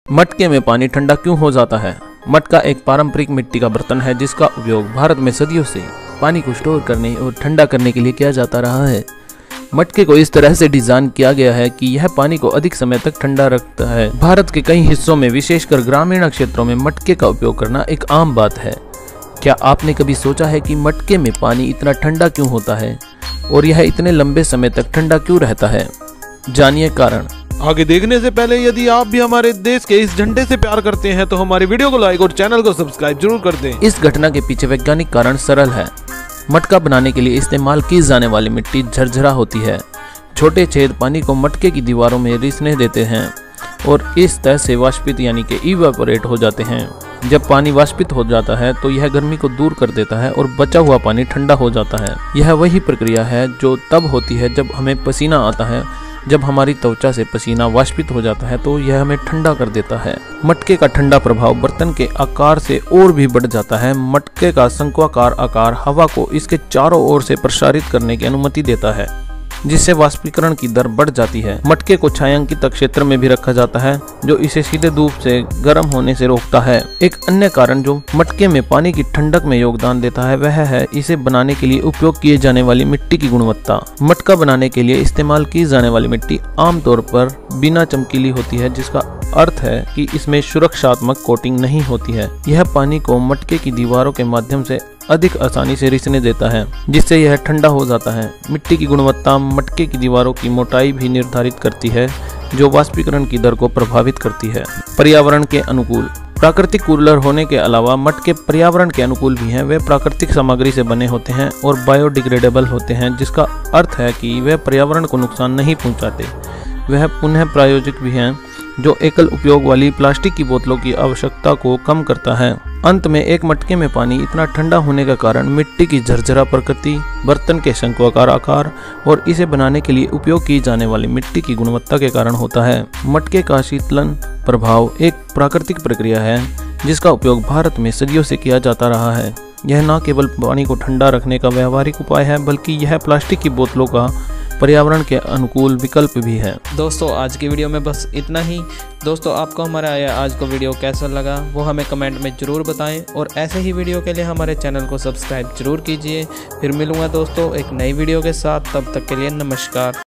मटके में पानी ठंडा क्यों हो जाता है? मटका एक पारंपरिक मिट्टी का बर्तन है जिसका उपयोग भारत में सदियों से पानी को स्टोर करने और ठंडा करने के लिए किया जाता रहा है। मटके को इस तरह से डिजाइन किया गया है कि यह पानी को अधिक समय तक ठंडा रखता है। भारत के कई हिस्सों में, विशेषकर ग्रामीण क्षेत्रों में, मटके का उपयोग करना एक आम बात है। क्या आपने कभी सोचा है कि मटके में पानी इतना ठंडा क्यों होता है और यह इतने लंबे समय तक ठंडा क्यों रहता है? जानिए कारण। आगे देखने से पहले यदि आप भी हमारे देश के इस झंडे से प्यार करते हैं तो हमारी वीडियो को लाइक और चैनल को सब्सक्राइब जरूर कर दें। इस घटना के पीछे वैज्ञानिक कारण सरल है। मटका बनाने के लिए इस्तेमाल की जाने वाली मिट्टी झरझरा होती है। छोटे छेद पानी को मटके की दीवारों में रिसने देते हैं और इस तरह से वाष्पित यानी कि इवेपोरेट हो जाते हैं। जब पानी वाष्पित हो जाता है तो यह गर्मी को दूर कर देता है और बचा हुआ पानी ठंडा हो जाता है। यह वही प्रक्रिया है जो तब होती है जब हमें पसीना आता है। जब हमारी त्वचा से पसीना वाष्पित हो जाता है तो यह हमें ठंडा कर देता है। मटके का ठंडा प्रभाव बर्तन के आकार से और भी बढ़ जाता है। मटके का शंक्वाकार आकार हवा को इसके चारों ओर से प्रसारित करने की अनुमति देता है, जिससे वाष्पीकरण की दर बढ़ जाती है। मटके को छायांकित क्षेत्र में भी रखा जाता है जो इसे सीधे धूप से गर्म होने से रोकता है। एक अन्य कारण जो मटके में पानी की ठंडक में योगदान देता है वह है इसे बनाने के लिए उपयोग किए जाने वाली मिट्टी की गुणवत्ता। मटका बनाने के लिए इस्तेमाल की जाने वाली मिट्टी आमतौर पर बिना चमकीली होती है, जिसका अर्थ है कि इसमें सुरक्षात्मक कोटिंग नहीं होती है। यह पानी को मटके की दीवारों के माध्यम से अधिक आसानी से रिसने देता है, जिससे यह ठंडा हो जाता है। मिट्टी की गुणवत्ता मटके की दीवारों की मोटाई भी निर्धारित करती है, जो वाष्पीकरण की दर को प्रभावित करती है। पर्यावरण के अनुकूल। प्राकृतिक कूलर होने के अलावा मटके पर्यावरण के अनुकूल भी हैं। वे प्राकृतिक सामग्री से बने होते हैं और बायोडिग्रेडेबल होते हैं, जिसका अर्थ है कि वे पर्यावरण को नुकसान नहीं पहुंचाते। वह पुनः प्रायोजिक भी हैं, जो एकल उपयोग वाली प्लास्टिक की बोतलों की आवश्यकता को कम करता है। अंत में एक मटके में पानी इतना ठंडा होने का कारण मिट्टी की झरझरा प्रकृति, बर्तन के शंक्वाकार आकार और इसे बनाने के लिए उपयोग की जाने वाली मिट्टी की गुणवत्ता के कारण होता है। मटके का शीतलन प्रभाव एक प्राकृतिक प्रक्रिया है जिसका उपयोग भारत में सदियों से किया जाता रहा है। यह न केवल पानी को ठंडा रखने का व्यावहारिक उपाय है, बल्कि यह प्लास्टिक की बोतलों का पर्यावरण के अनुकूल विकल्प भी है। दोस्तों, आज की वीडियो में बस इतना ही। दोस्तों, आपको हमारा आज का वीडियो कैसा लगा वो हमें कमेंट में ज़रूर बताएं और ऐसे ही वीडियो के लिए हमारे चैनल को सब्सक्राइब जरूर कीजिए। फिर मिलूंगा दोस्तों एक नई वीडियो के साथ, तब तक के लिए नमस्कार।